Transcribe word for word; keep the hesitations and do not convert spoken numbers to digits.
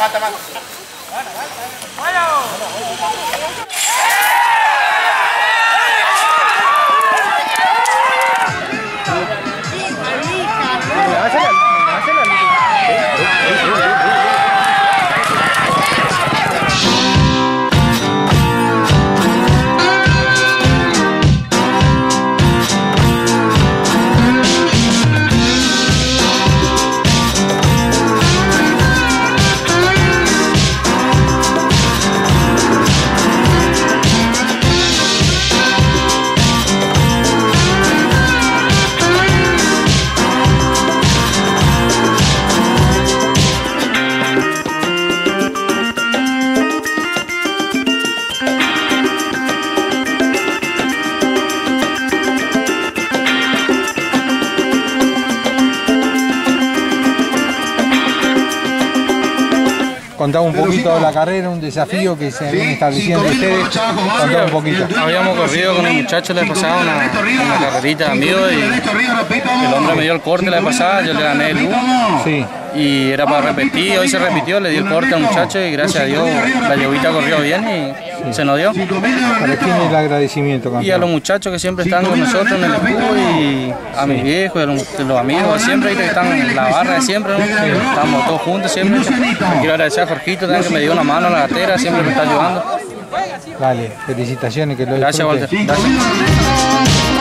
mata, mata. Contame un poquito de la carrera, un desafío que se habían establecido entre ustedes. Contame un poquito. Habíamos corrido con el muchacho la vez pasada una, una carrerita de amigos y el hombre me dio el corte la vez pasada, yo le gané el uno. Sí. Y era para repetir, hoy se repitió, le di el corte al muchacho y gracias a Dios la yeguita corrió bien y sí. Se nos dio. ¿Para quién el agradecimiento, campeón? Y a los muchachos que siempre están con nosotros en el escudo y a mis viejos y a los, los amigos de siempre que están en la barra de siempre, ¿no? Sí. Estamos todos juntos siempre. Quiero agradecer a Jorgito también que me dio una mano a la gatera, siempre me está ayudando. Dale, felicitaciones, que lo Gracias, Walter. Gracias.